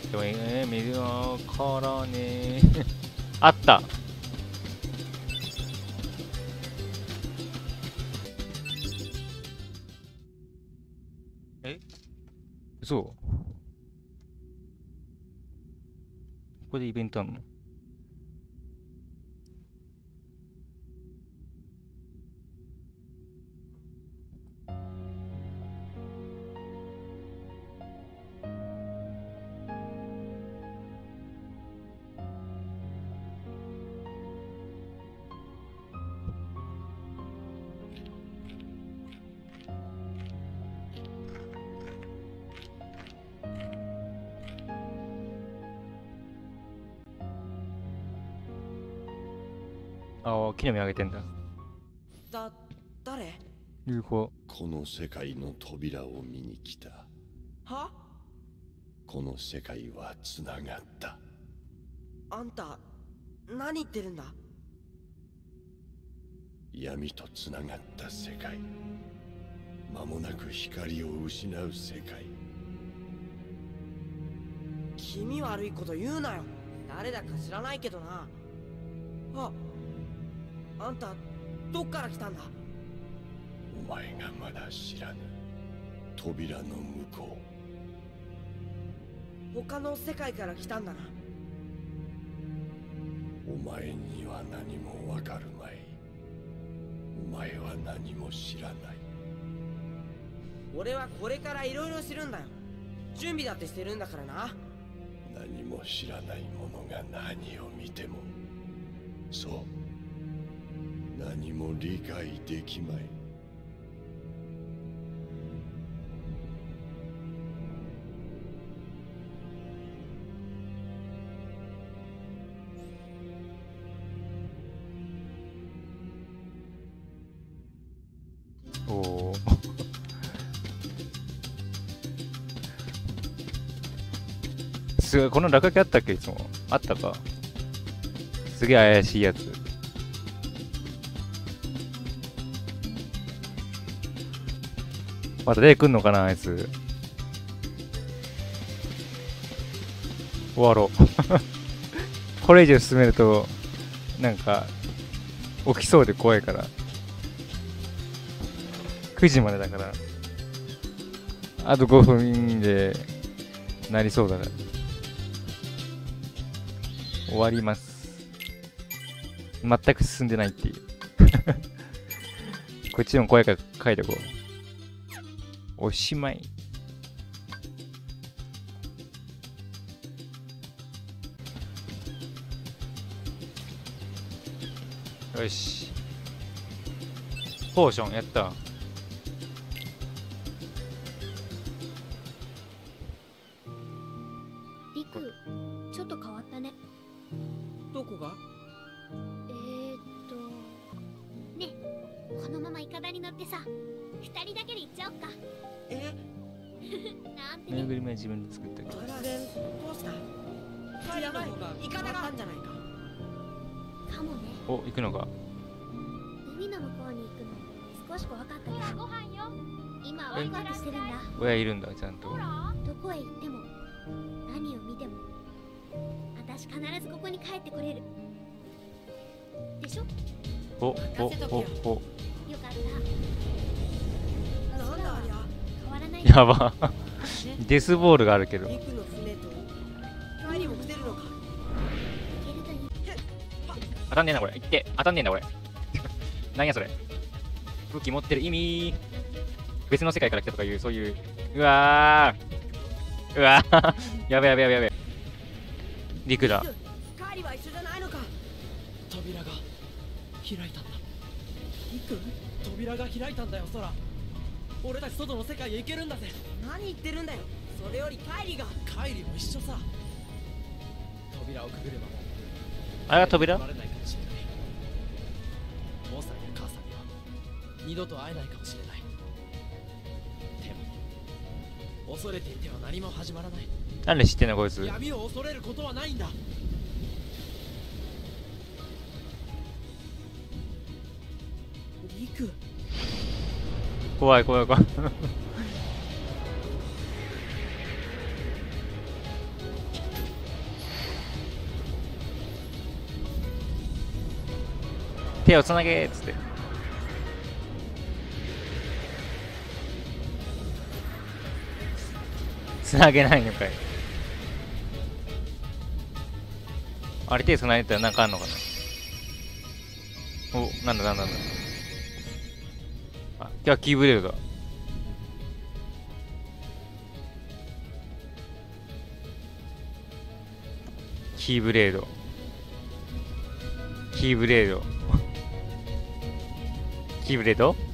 でも見るからねあった。そうここでイベントあんの？ああ、木の実あげてんだ。 誰？ 流行。 この世界の扉を見に来た。 は？ この世界はつながった。 あんた何言ってるんだ？ 闇とつながった世界、間もなく光を失う世界。 気味悪いこと言うなよ。誰だか知らないけどな。あんたどっから来たんだ？ お前がまだ知らぬ扉の向こう。他の世界から来たんだな。 お前には何もわかるまい。お前は何も知らない。 俺はこれからいろいろ知るんだよ。準備だってしてるんだからな。 何も知らない者が何を見ても、そう何も理解できまい。 おおすごい。この落書きあったっけ？いつもあったか。すげえ怪しいやつ。また出てくんのかなあいつ。終わろうこれ以上進めるとなんか起きそうで怖いから。9時までだからあと5分でなりそうだから終わります。全く進んでないっていうこっちでも怖いから書いておこう。おしまい。よし。ポーションやった。 リク、ちょっと変わったね。 どこが？ ね、このままイカダに乗ってさ、2人だけで行っちゃおっか。なんてね。 ぬいぐるみは自分で作ったけど。 突然どうした？やばい、イカダがあんじゃないか。 かもね。 お、行くのか。 海の向こうに行くの少し怖かったけど、ご飯よ。今ワクワクしてるんだ。 親いるんだ、ちゃんと。 どこへ行っても何を見ても私必ずここに帰ってこれるでしょ。 お。 よかったなんだありゃ。 変わらないやばデスボールがあるけど。 リクの船と帰りも来てるのか。 行けるといい。 当たんねえなこれ。行って当たんねえんだこれなんやそれ。武器持ってる意味。別の世界から来たとかいうそういう。うわーやべやべやべやべ。陸だ。 帰りは一緒じゃないのか。 扉が開いたんだ。リク、扉が開いたんだよ空。俺たち外の世界へ行けるんだぜ。 何言ってるんだよ。それより帰りが。 帰りも一緒さ。扉をくぐればもあれが扉？ 離れないかもしれない。モーさんや母さんには二度と会えないかもしれない。でも恐れていては何も始まらない。 なんで知ってんのこいつ。 闇を恐れることはないんだ。 リク。 怖い怖い怖い手をつなげーっつって。つなげないのかい。あれ手つないでたらなんかあんのかな。お、なんだ。あ、今日はキーブレードだ。キーブレード。キーブレード。